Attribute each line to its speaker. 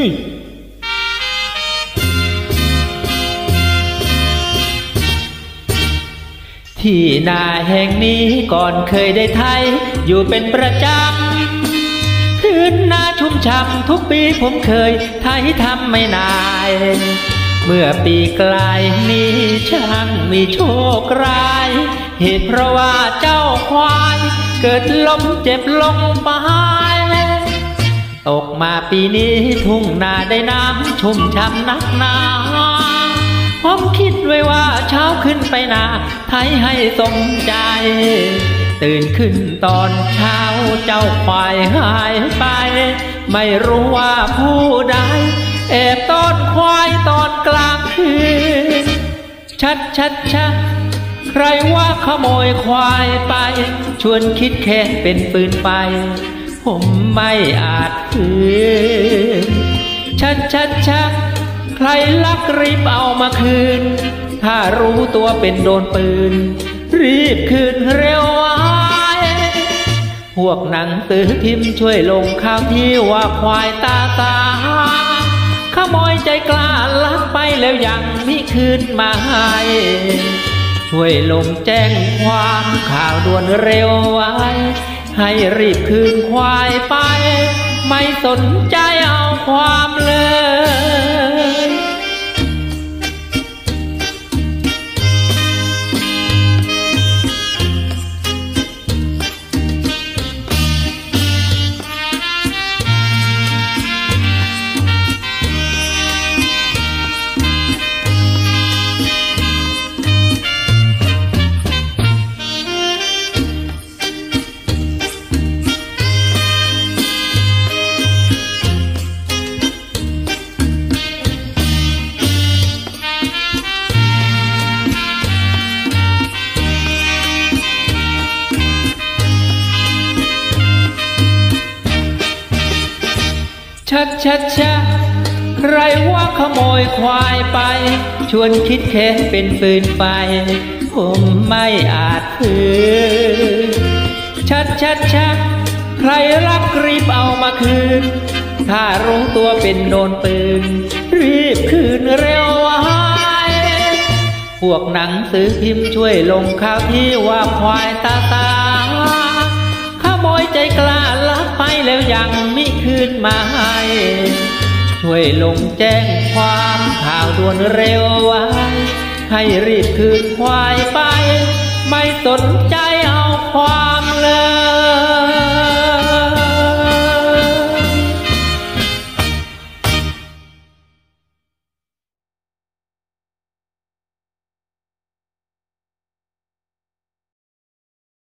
Speaker 1: ที่นาแห่งนี้ก่อนเคยได้ไถอยู่เป็นประจำพื้นนาชุ่มฉ่ำทุกปีผมเคยไถทำไม่นายเมื่อปีกลายนี้ช่างมีโชคร้ายเหตุเพราะว่าเจ้าควายเกิดล้มเจ็บลงไปตกมาปีนี้ทุ่งนาได้น้ำชุ่มฉ่ำนักหนาผมคิดไว้ว่าเช้าขึ้นไปนาไถให้สมใจตื่นขึ้นตอนเช้าเจ้าควายหายไปไม่รู้ว่าผู้ใดแอบต้อนควายตอนกลางคืนชัดใครว่าขโมยควายไปชวนคิดแค่เป็นปืนไปผมไม่อาจคืนชัดใครลักรีบเอามาคืนถ้ารู้ตัวเป็นโดนปืนรีบคืนเร็วไว้พวกหนังสือพิมพ์ช่วยลงข่าวที่ว่าควายตาขโมยใจกล้าลักไปแล้วยังมิคืนมาให้ช่วยลงแจ้งความข่าวด่วนเร็วไว้ให้รีบคืนควายไปไม่สนใจเอาความเลยชัดใครว่าขโมยควายไปชวนคิดแค่เป็นปืนไปผมไม่อาจคืนชัดใครลักรีบเอามาคืนถ้ารู้ตัวเป็นโดนปืนรีบคืนเร็วไว้พวกหนังสือพิมพ์ช่วยลงข่าวที่ว่าควายตาขโมยใจกล้าลักไปแล้วยังมิคืนมาให้ช่วยลงแจ้งความข่าวด่วนเร็วไว้ให้รีบคืนควายไปไม่สนใจเอาควาย